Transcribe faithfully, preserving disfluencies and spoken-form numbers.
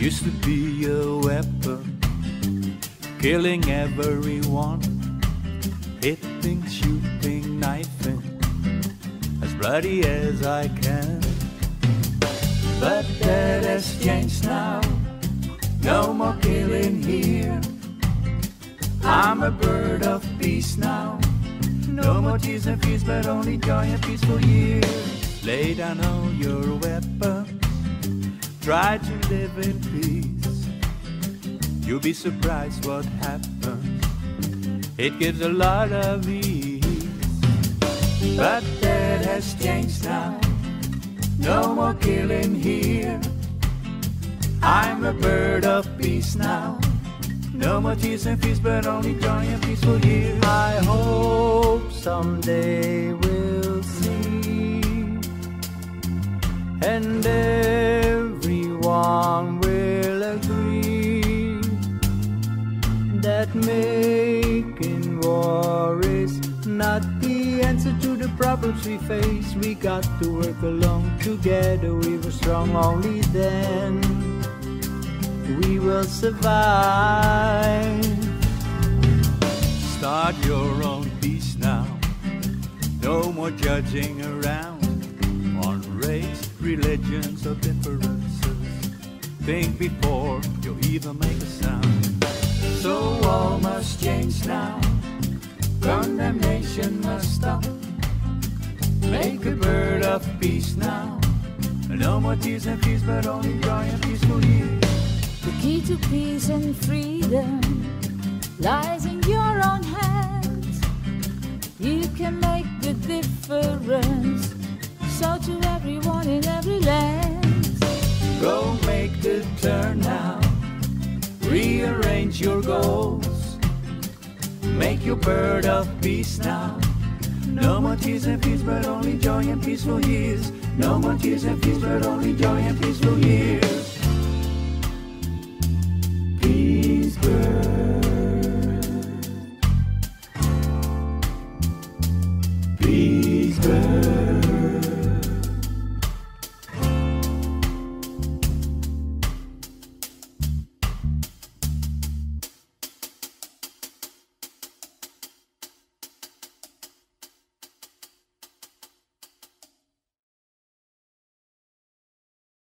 used to be a weapon, killing everyone, hitting, shooting, knifing, as bloody as I can. But that has changed now, no more killing here. I'm a bird of peace now, no more tears and fears, but only joy and peaceful years. Lay down all your weapons, try to live in peace. You'll be surprised what happens, it gives a lot of ease. But that has changed now, no more killing here. I'm a bird of peace now, no more tears and fears, but only joy and peaceful years. I hope someday we'll see, and everyone will agree, that making war is not the answer to the problems we face. We got to work along together, we were strong only then. We will survive. Start your own peace now, no more judging around on race, religions or differences. Think before you even make a sound. So all must change now, condemnation must stop. Make a bird of peace now, no more tears and fears, but only joy and peaceful years. The key to peace and freedom lies in your own hands. You can make the difference, so to everyone in every land. Go make the turn now, rearrange your goals. Make your bird of peace now, no more tears and fears, but only joy and peaceful years. No more tears and fears, but only joy and peaceful years.